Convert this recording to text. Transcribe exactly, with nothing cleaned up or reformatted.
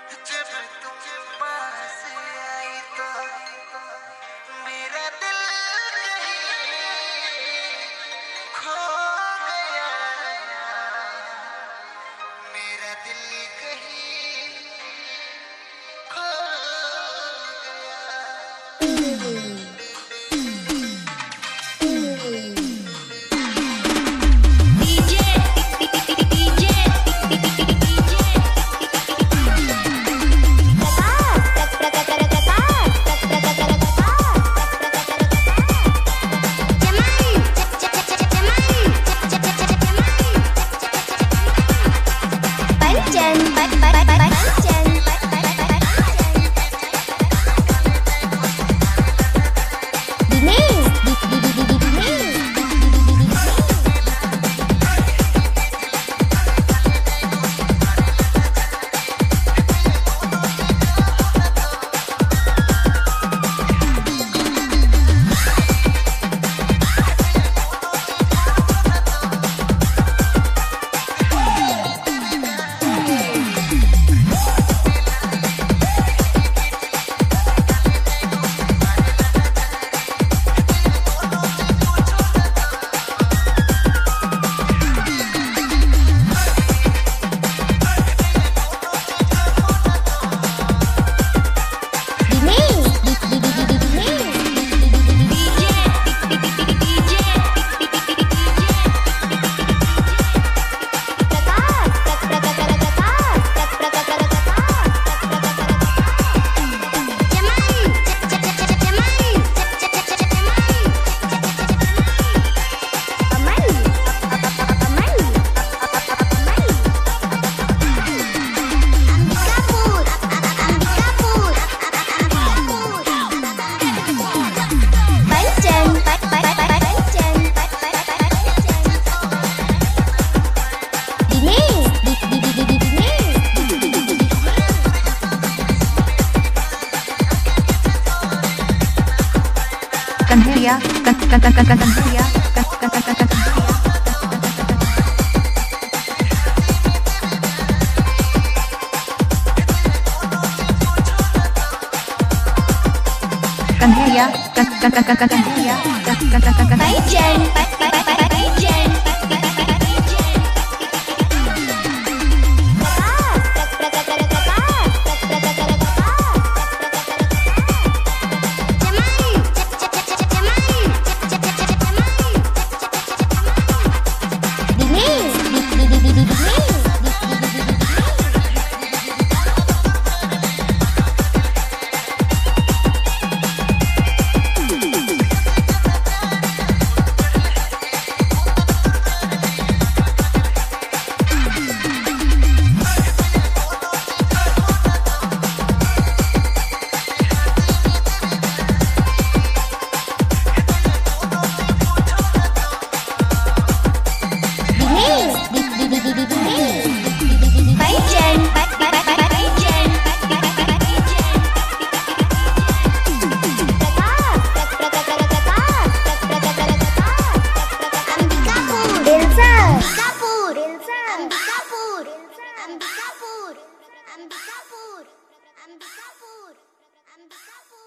जब तुम पास आई तो मेरा दिल कहीं खो गया, मेरा दिल कहीं खो गया। Kanhria, kan kan kan kan Kanhria, kan kan kan kan Kanhria, kan kan kan kan Kanhria, kan kan kan kan Bajan, bajan. Ambikapur, Ambikapur, Ambikapur, Ambikapur.